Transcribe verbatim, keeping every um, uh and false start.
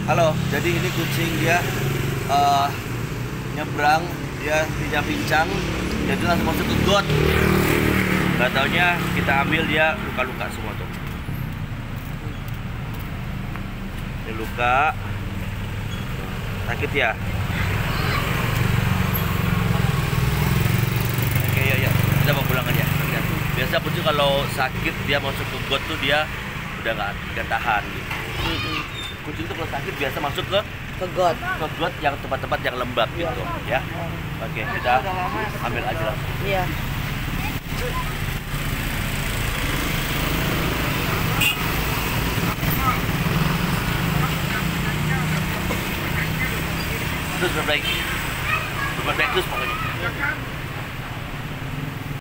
Halo, jadi ini kucing dia uh, nyebrang, dia tidak pincang, jadi langsung masuk ke got. Gak taunya kita ambil dia luka-luka semua tuh. Ini luka, sakit ya. Oke ya ya, kita mau pulang aja. Biasa kucing kalau sakit dia masuk ke got tuh dia udah nggak nggak tahan gitu. Kucing itu kalau sakit biasa masuk ke ke got ke got yang tempat-tempat yang lembab gitu ya. Oke, kita ambil aja langsung. iya. Terus berbaik berbaik terus pokoknya.